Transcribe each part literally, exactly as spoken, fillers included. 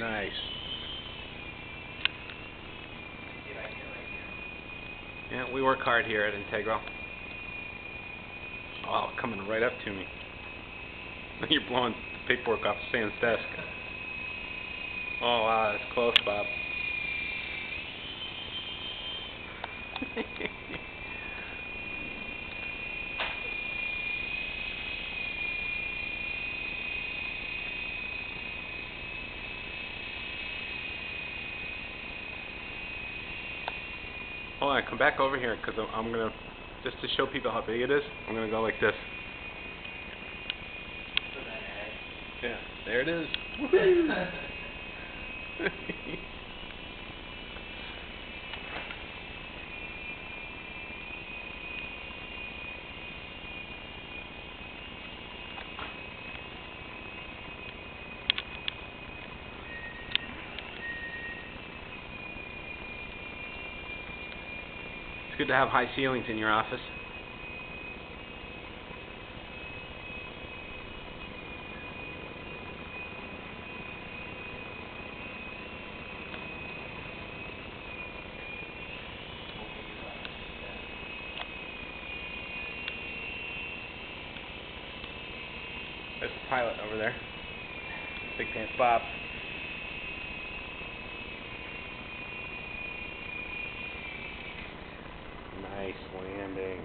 Nice. Yeah, we work hard here at Integral. Oh, coming right up to me. You're blowing the paperwork off Sam's desk. Oh, wow, that's close, Bob. Hold on, come back over here, because I'm, I'm going to, just to show people how big it is, I'm going to go like this. Yeah, there it is. Woohoo! It's good to have high ceilings in your office. There's the pilot over there. Big Pants Bob. Nice landing.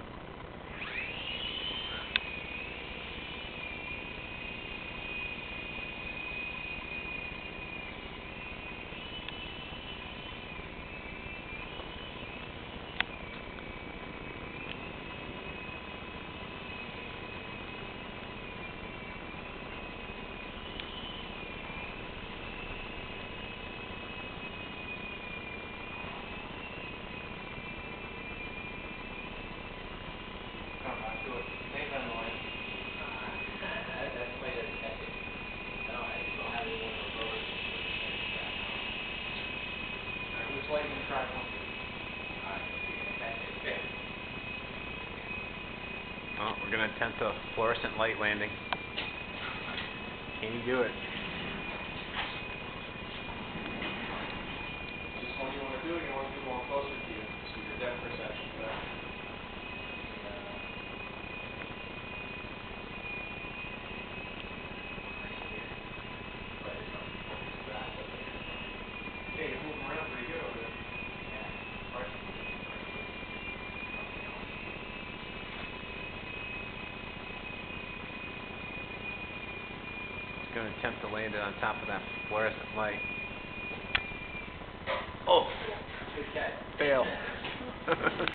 Well, we're going to attempt a fluorescent light landing. Can you do it? Just one you want to do, or you want to do one closer to you, so your depth perception better? Yeah, you're moving around pretty good over there. Going to attempt to land it on top of that fluorescent light. Oh! Good catch. Fail.